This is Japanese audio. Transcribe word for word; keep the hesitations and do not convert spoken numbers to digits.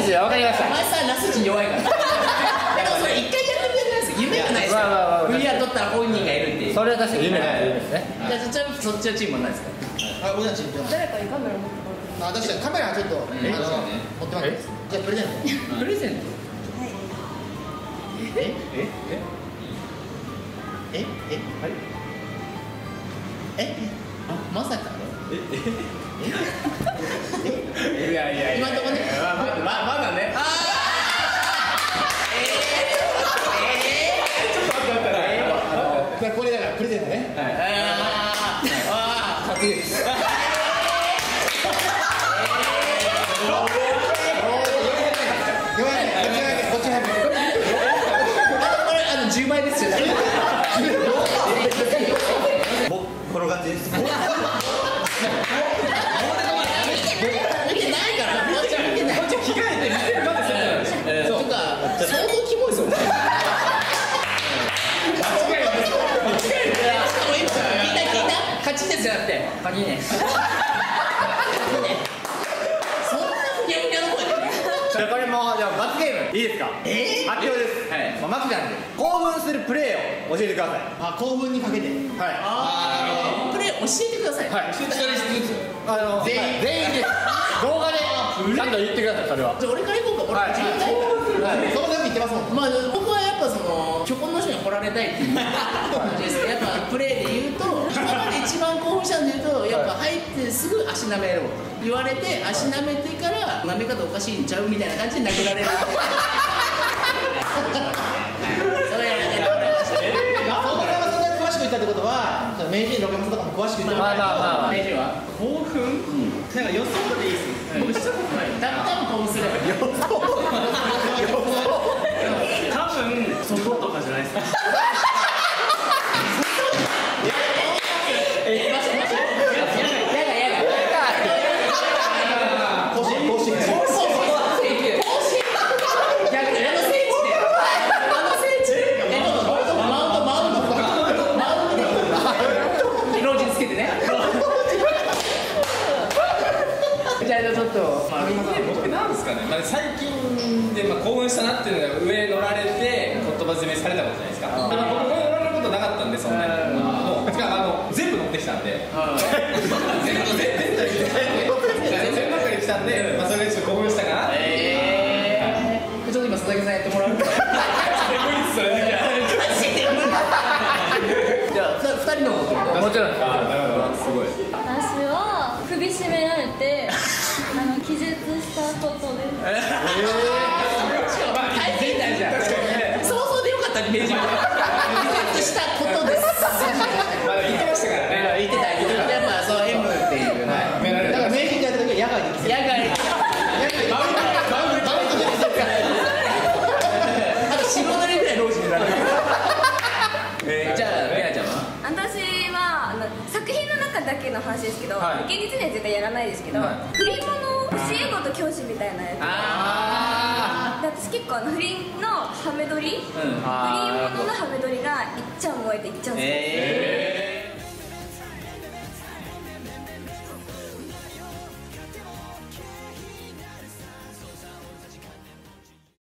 いや、わかりました。 お前さ、ラスチ弱いから。でもそれ一回やってみてください。夢がないですか。クリア取ったら本人がいるっていう。 それは確かに夢ですね。 じゃあ、ちなみにそっちのチームは何ですか。 あ、俺たち。 誰かにカメラ持ってもらう。 あ、確かにカメラちょっと持ってます。じゃあプレゼント。 プレゼント。 えええええはい。 えあ、まさか。 いやいや今のとこね。 まままだね。 ああ、これだからプレゼントね。 はい。 ああ。 勝ちです。 ごめんね、こっち入って。 これあの十倍ですよ。 転がってです。 見てないから。こっち見てない。こっち着替えて見てるまでそう。とか相当キモいですよね。勝ちですよだって。勝ちね。そんなふにゃふにゃの声。 じゃあこれもじゃあ罰ゲームいいですか。 え発表です。はい。まあマキなんで興奮するプレーを教えてください。 あ、興奮にかけて。 はい。 ああ。プレー教えてください。 はい。 一人ずつ。 あの全員全員で動画でちゃんと言ってくださいそれは。 じゃあ俺から行こうか。俺自分で。 そこでも言ってますもん。 まあ僕はやっぱその巨根の人に掘られたいっていう感じですね。やっぱプレーで言うと今まで一番興奮したんで言うとやっぱ入ってすぐ足舐めろと言われて足舐めてから舐め方おかしいんちゃうみたいな感じで殴られる。それやられてもらいました。 そんなそんな詳しく言ったってことは、名人六月とかも詳しく言ってる。 まあまあまあ。 名人は興奮、なんか予想でいいっすね。 僕したことない。だったら興奮すればいい。 多分外とかじゃないですか。 最近で、まあ、興奮したなっていうのが上乗られて言葉詰めされたことじゃないですか。僕上乗られることなかったんでそんなに。もうしかもあの全部乗ってきたんで。全部全部全部ばっかり来たんで、まあそれでちょっと興奮したかな。 ええ。ちょっと今佐々木さんやってもらう。 無理ですそれだけ。 じゃあ二人のこともちろん。 ああなるほどすごい。 私は首絞められてあの気絶したことです。 ええ。大変だじゃん。想像でよかったね名人。気絶したことです。 まだ言ってましたからね。 言ってた言ってた。やっぱそう M っていう。 だから名人でやった時は野外で来て。 野外。 バウンドバウンドバウンドで来てるから。 あと白塗りぐらいロージになる。じゃあメアちゃんは？ 私はあの作品の中だけの話ですけど、現実には絶対やらないですけど、不倫もの教え子と教師みたいなやつ。ああ。私結構あの不倫のハメ撮り、不倫もののハメ撮りがいっちゃん燃えていっちゃん好きです。